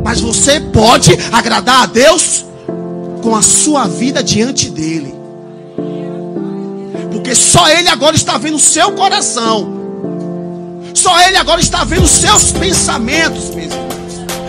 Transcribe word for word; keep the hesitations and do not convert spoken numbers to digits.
Mas você pode agradar a Deus com a sua vida diante dele. Porque só ele agora está vendo o seu coração. Só ele agora está vendo os seus pensamentos, mesmo.